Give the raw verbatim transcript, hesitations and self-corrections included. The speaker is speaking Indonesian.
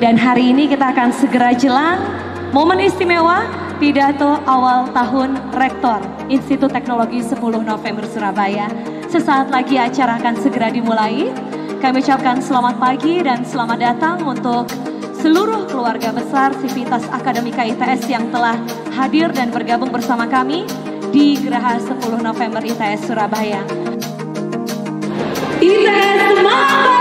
Dan hari ini kita akan segera jelang momen istimewa pidato awal tahun Rektor Institut Teknologi sepuluh November Surabaya. Sesaat lagi acara akan segera dimulai. Kami ucapkan selamat pagi dan selamat datang untuk seluruh keluarga besar Sivitas Akademika I T S yang telah hadir dan bergabung bersama kami di Geraha sepuluh November I T S Surabaya. I T S semangat!